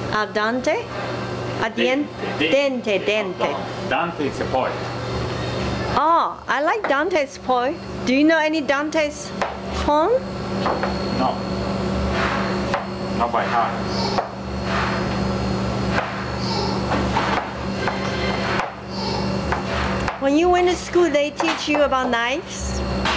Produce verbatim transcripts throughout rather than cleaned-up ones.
Al dente? Al dien dente, dente. Dante is a poet. Oh, I like Dante's poem. Do you know any Dante's poem? No. Not by heart. When you went to school, they teach you about knives?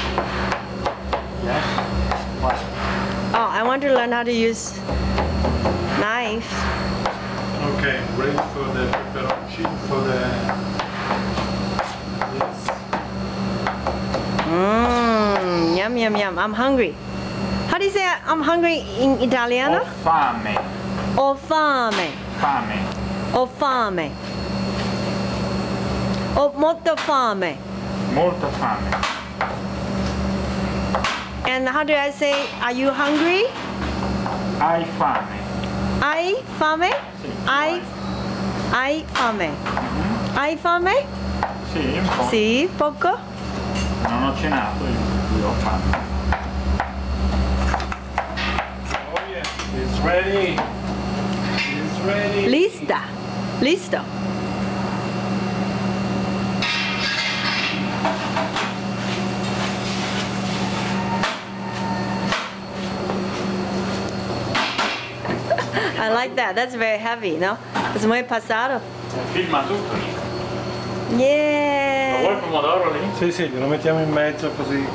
Yes. What? Oh, I want to learn how to use knife. Okay, ready for the pepperoni, for the... Yes. Mmm, yum, yum, yum. I'm hungry. How do you say I'm hungry in Italiano? Ho fame. Ho fame. Fame. Ho fame. Ho molto fame. Molto fame. And how do I say, are you hungry? Hai fame. Hai fame? Sì, Hai, hai fame. Mm-hmm. Hai fame? Sì, un po'. Sì, poco? Non ho cenato, io ho fame. Oh yeah, it's ready. It's ready. Lista. Listo. I like that. That's very heavy, no? It's muy pasado. Filma tutto. Lo Yeah. vuoi il pomodoro lì? Sì, sì, lo mettiamo in mezzo così.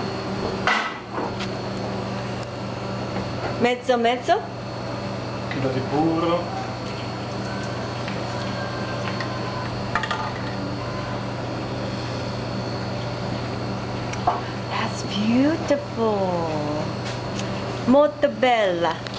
Mezzo, mezzo. Un chilo di burro. That's beautiful. Molto bella.